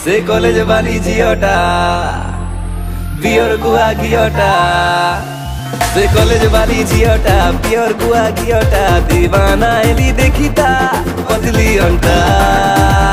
से कॉलेज वाली झियोटा बियर गुआ गियोटा से कॉलेज वाली झियोटा बियर गुआ गियोटा दीवाना एली देखिता पतली अंटा।